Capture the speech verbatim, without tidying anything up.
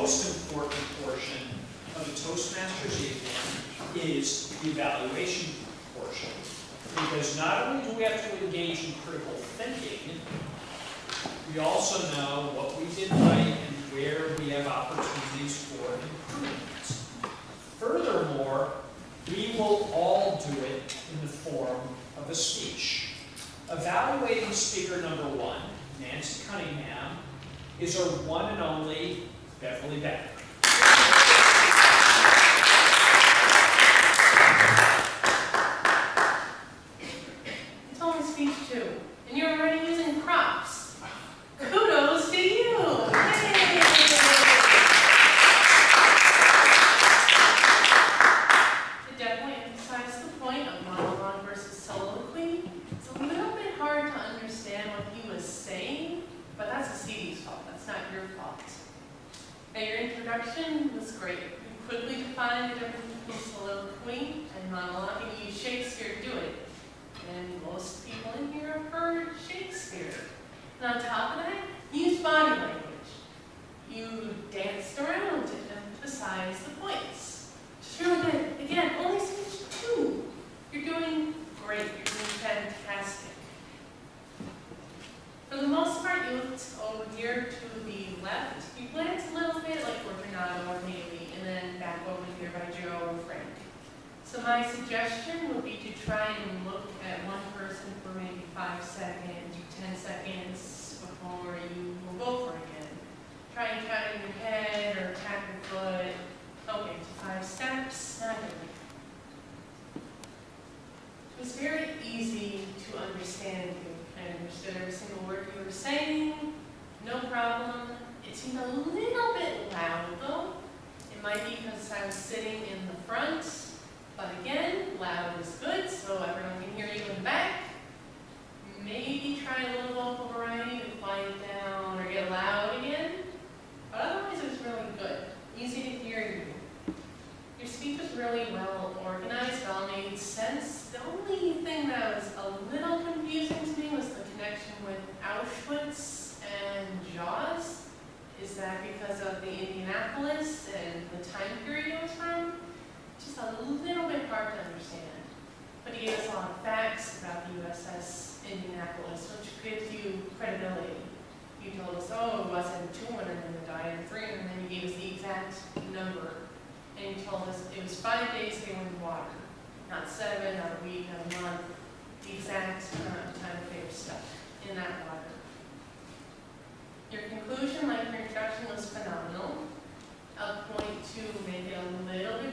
most important portion of the Toastmasters evening is the evaluation portion. Because not only do we have to engage in critical thinking, we also know what we did right and where we have opportunities for improvement. Furthermore, we will all do it in the form of a speech. Evaluating speaker number one, Nancy Cunningham, is our one and only Beverly Becker. It's only speech two, and you're already using props. Kudos to you! Yay! To definitely emphasize the point of monologue versus soliloquy, it's a little bit hard to understand what he was saying, but that's the C D's fault, that's not your fault. Now, your introduction was great. You quickly defined the difference between soliloquy and monologue, and you used Shakespeare to do it. And most people in here have heard Shakespeare. And on top of that, you used body language. You danced around to emphasize the points. Just really good. Again, only speech two. You're doing great. You're doing fantastic. For the most part, you looked over here to the left. You glanced a little bit like Fortunato or Haley, and then back over here by Joe or Frank. So my suggestion would be to try and look at one person for maybe five seconds or ten seconds before you move over again. Try and count in your head or tap your foot. Okay, so five steps, not really. It was very easy to understand you. I understood every single word you were saying, no problem. It seemed a little bit loud though. It might be because I was sitting in the front, but again, loud is good, so everyone can hear you in the back. Maybe try a little vocal variety to quiet down or get loud again. But otherwise it was really good. Easy to hear you. Your speech was really well organized, it all made sense. The only thing that was a little confusing to me was the connection with Auschwitz and Jaws. Is that because of the Indianapolis and the time period it was from? Just a little bit hard to understand. But he gave us a lot of facts about the U S S Indianapolis, which gives you credibility. You told us, oh, it wasn't two hundred men that died, or three hundred, and then you gave us the exact number. And you told us it was five days they were in water. Not seven, not a week, not a month. The exact amount of time that they were stuck in that water. Your conclusion, like your introduction, was phenomenal. I'll point to make it a little bit